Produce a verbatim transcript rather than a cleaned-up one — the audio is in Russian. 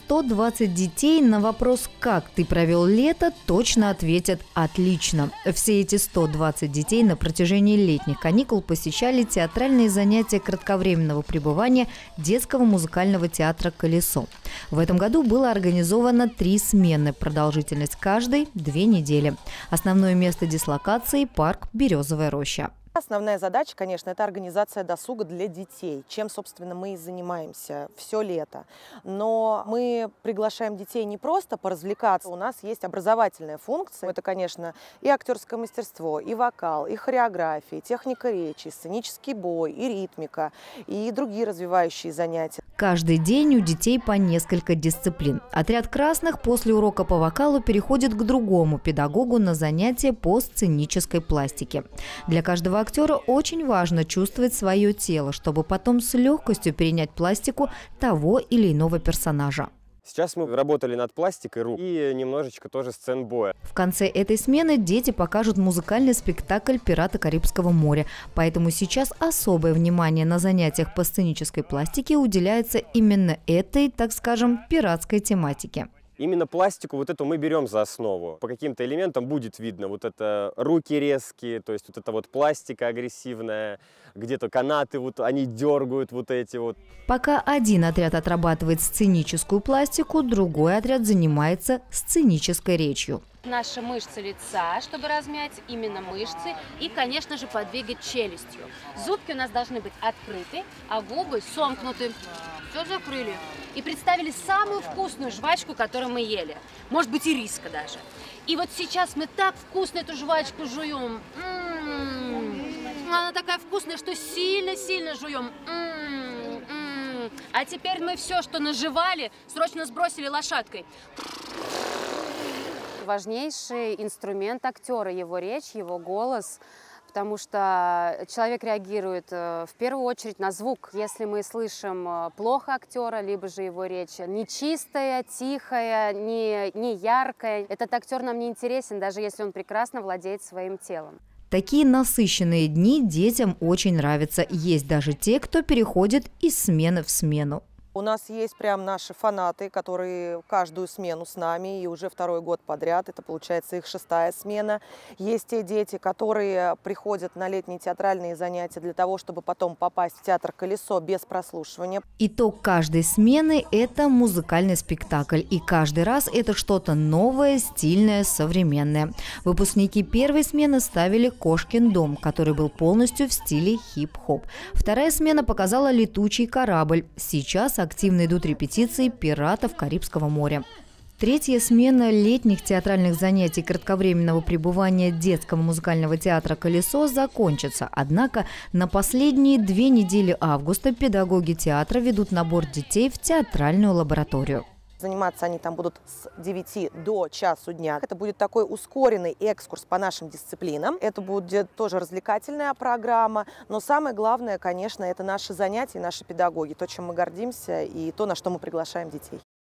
сто двадцать детей на вопрос «Как ты провел лето?» точно ответят «Отлично». Все эти сто двадцать детей на протяжении летних каникул посещали театральные занятия кратковременного пребывания детского музыкального театра «Колесо». В этом году было организовано три смены, продолжительность каждой – две недели. Основное место дислокации – парк «Березовая роща». Основная задача, конечно, это организация досуга для детей, чем, собственно, мы и занимаемся все лето. Но мы приглашаем детей не просто поразвлекаться, у нас есть образовательная функция. Это, конечно, и актерское мастерство, и вокал, и хореография, и техника речи, сценический бой, и ритмика, и другие развивающие занятия. Каждый день у детей по несколько дисциплин. Отряд красных после урока по вокалу переходит к другому педагогу на занятия по сценической пластике. Для каждого актера очень важно чувствовать свое тело, чтобы потом с легкостью перенять пластику того или иного персонажа. Сейчас мы работали над пластикой рук и немножечко тоже сцен боя. В конце этой смены дети покажут музыкальный спектакль «Пираты Карибского моря». Поэтому сейчас особое внимание на занятиях по сценической пластике уделяется именно этой, так скажем, пиратской тематике. Именно пластику вот эту мы берем за основу. По каким-то элементам будет видно вот это руки резкие, то есть вот эта вот пластика агрессивная, где-то канаты, вот они дергают вот эти вот. Пока один отряд отрабатывает сценическую пластику, другой отряд занимается сценической речью. Наши мышцы лица, чтобы размять именно мышцы, и, конечно же, подвигать челюстью. Зубки у нас должны быть открыты, а губы сомкнуты. Все закрыли. И представили самую вкусную жвачку, которую мы ели. Может быть, ириска даже. И вот сейчас мы так вкусно эту жвачку жуем. М-м-м. Она такая вкусная, что сильно-сильно жуем. М-м-м. А теперь мы все, что наживали, срочно сбросили лошадкой. Важнейший инструмент актера, его речь, его голос, потому что человек реагирует в первую очередь на звук. Если мы слышим плохо актера, либо же его речь нечистая, тихая, не, не яркая, этот актер нам не интересен, даже если он прекрасно владеет своим телом. Такие насыщенные дни детям очень нравятся. Есть даже те, кто переходит из смены в смену. У нас есть прям наши фанаты, которые каждую смену с нами, и уже второй год подряд, это получается их шестая смена. Есть те дети, которые приходят на летние театральные занятия для того, чтобы потом попасть в театр «Колесо» без прослушивания. Итог каждой смены – это музыкальный спектакль, и каждый раз это что-то новое, стильное, современное. Выпускники первой смены ставили «Кошкин дом», который был полностью в стиле хип-хоп. Вторая смена показала «Летучий корабль». Сейчас активно идут репетиции «Пиратов Карибского моря». Третья смена летних театральных занятий кратковременного пребывания детского музыкального театра «Колесо» закончится. Однако на последние две недели августа педагоги театра ведут набор детей в театральную лабораторию. Заниматься они там будут с девяти до часу дня. Это будет такой ускоренный экскурс по нашим дисциплинам. Это будет тоже развлекательная программа. Но самое главное, конечно, это наши занятия, наши педагоги. То, чем мы гордимся, и то, на что мы приглашаем детей.